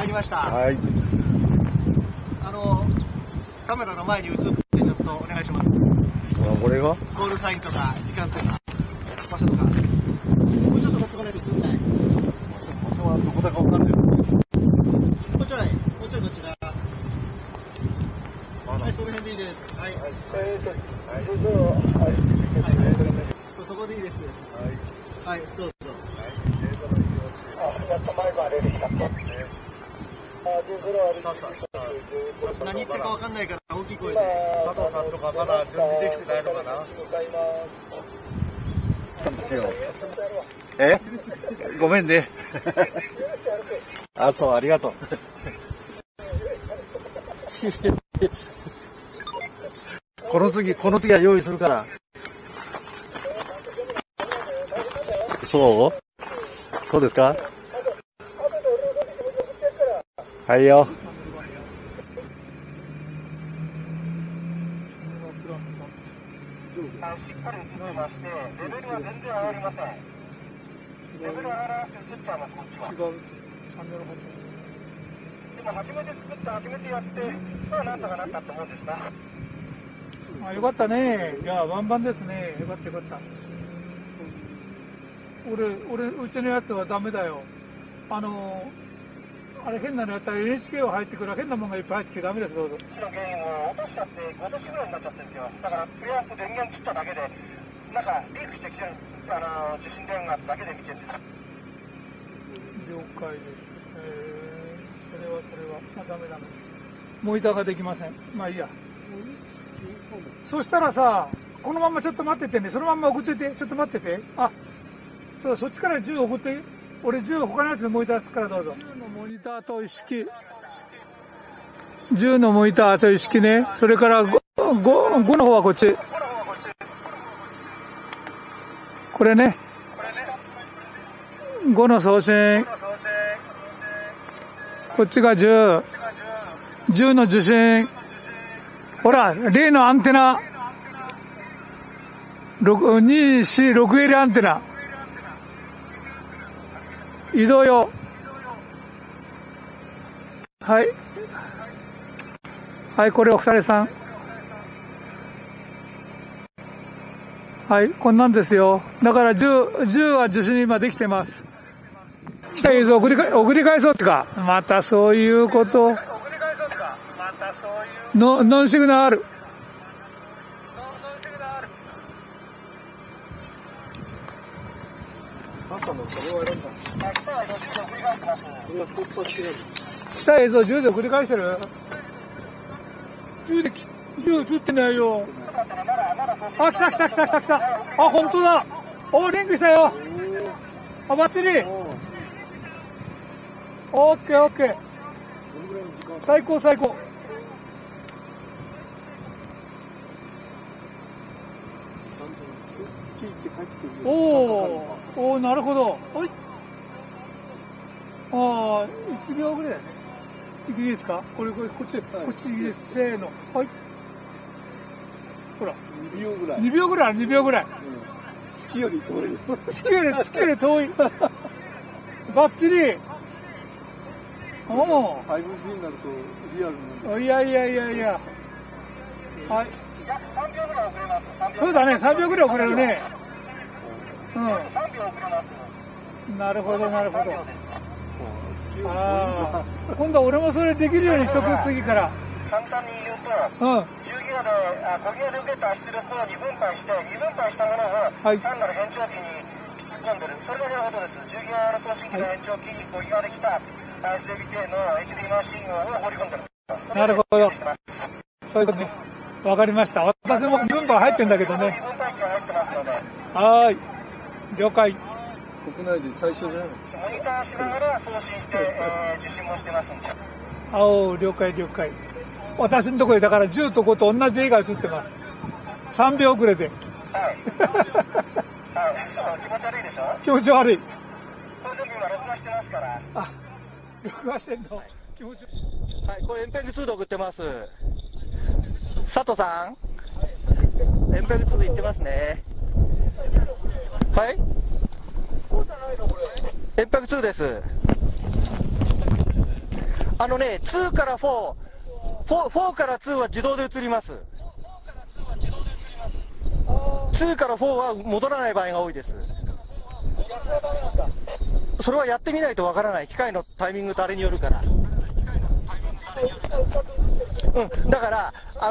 りました。 はい。 カメラの前に映ってちょっとお願いします。 これがゴールサインとか時間とか場所とか。もうちょっとこっち来ないと映んない。 ここはどこだか分かるよ。 もうちょいこちら。はい、その辺でいいです。はい。はい。そこでいいです。はい。はい、どうぞ。やっと前が出てきた。何言ってるかわかんないから大きい声で。 佐藤さんとかまだ準備できてないのかな。なんですよ。ごめんね。あ、そう、ありがとう。この次は用意するから。そうですか。はいよ。 しっかり映ってまして、レベルは全然上がりません。レベル上がらなくて映っちゃいます、こっちは。違うチャンネルでも初めて作って初めてやって、まあなんとかなったと思うんですな。 あ、よかったね。じゃあワンバンですね。よかったよかった。うちのやつはダメだよ。あれ変なのやったら NHK を入ってくる変なものがいっぱい入ってきてダメです。どうぞ。 の原因を落としちゃって5年ぐらいになっちゃってるんですよ。だからプレアップ電源切っただけでなんかリークしてきてる受信電圧だけで見てるんです。 了解です。それは、ダメ。モニターができません。まあいいや。そしたらさ、このままちょっと待っててね。そのまま送ってて。ちょっと待ってて。あ、そう、そっちから10送って。俺10他のやつでモニターすからどうぞ。10のモニターと一式。10のモニターと一式ね。それから5の方はこっち。これね。5の送信。こっちが10。10の受信。ほら、例のアンテナ。2、4、6L アンテナ。移動用。はい。はい、これお二人さん。はい、こんなんですよ。だから10は受信今できてます。来た映像送り返そうってか。またそういうこと。ノンシグナル。来た映像10で送り返してる。10映ってないよ。あ、来た。あ、本当だ。お、リンクしたよ。あ、バッチリ。オッケー。最高。おー、なるほど。はい。1秒ぐらいだね。いいですか？こっちいいです。せーの。はい。ほら。2秒ぐらい。 月より遠い。 月より遠い。バッチリ。 5G になるとリアルなんいや。はい。そうだね、3秒ぐらい遅れるね。なるほど。今度は俺もそれできるようにしとく、次から。 簡単に言うと、10ギガで5ギガで受けた出力を2分解したものを単なる変調器に突っ込んでる。それだけのことです。10ギガの送信機の変調器に5ギガできた SDBK の HD マシンを放り込んでる。 なるほど。そういうことね。わかりました。私も2分解入ってんだけどね。 2分解機が入ってますので。 はい。了解。 国内で最初じゃないの？ モニターしながら送信して、受信もしてますんで。 了解。私のところでだから10と5と同じ絵が映ってます。3秒遅れで。 はい。気持ち悪いでしょ？ 気持ち悪い。 この時今録画してますから。 あ、録画してんの？気持ち悪い。 はい、これエンペグ2で送ってます。佐藤さん？エンペグ2で行ってますね。はい？エンペグ2です。 2から4、4から2は自動で移ります。2から4は戻らない場合が多いです。それはやってみないとわからない。機械のタイミングとあれによるから。だから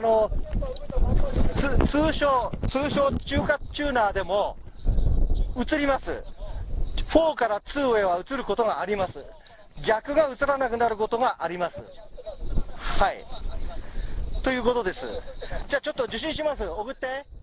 通称中華チューナーでも移ります。4から2へは移ることがあります。逆が移らなくなることがあります。はい。ということです。じゃあちょっと受信します。送って。